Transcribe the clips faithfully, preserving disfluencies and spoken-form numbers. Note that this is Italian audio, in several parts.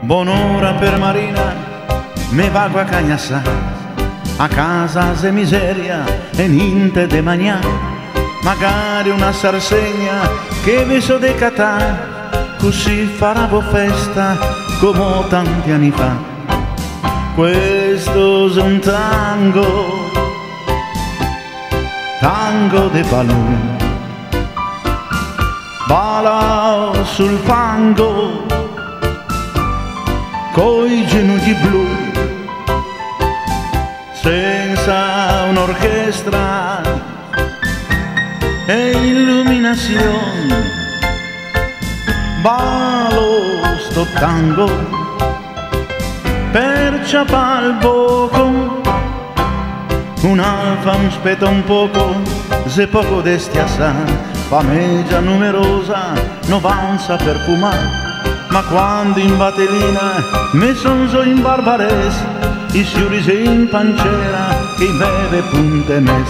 buon'ora per Marina, me vago a cagnassà, a casa se miseria e niente de mangià, magari una sarsegna che vi so decatà, così faravo festa come tanti anni fa. Questo è un tango, tango de Palù, balla sul fango coi genugli blu, senza un'orchestra e illuminazione, ballo sto tango per ciapal boco, un'alfa un speta un poco, se poco desti assai, fameggia numerosa, non vanza per fumare. Ma quando in batellina me son so in barbarese, i siurise in pancera che beve punte mes.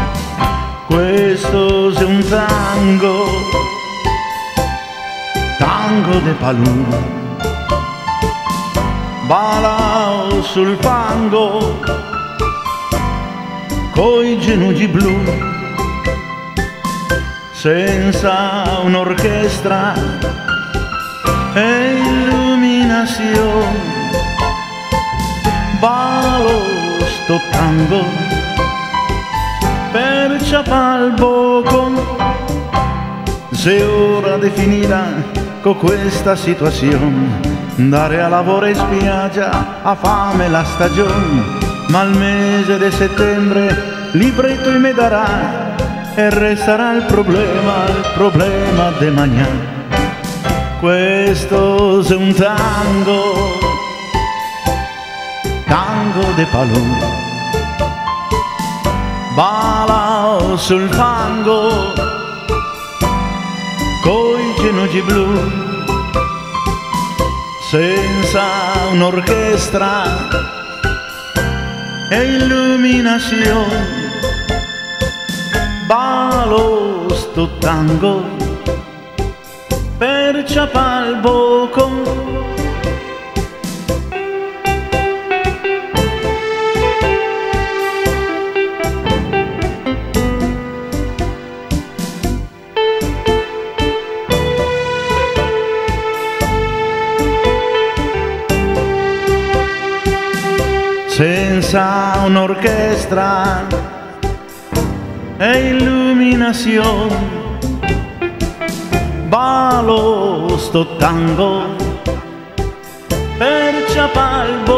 Questo è un tango, tango de Palù, balla sul fango coi genugli blu, senza un'orchestra e illuminazione, ballo sto tango per ciapal boco. Se ora di finita con questa situazione, andare a lavoro in spiaggia a fame la stagione, ma al mese di settembre libretto me darà e resterà il problema, il problema de mañana. Questo è un tango, tango de Palù, balla sul fango coi genugli blu, senza un'orchestra e illuminazione, ballo sto tango per ciapal boco. Senza un'orchestra e illuminazione, ballo sto tango per ciapal boco.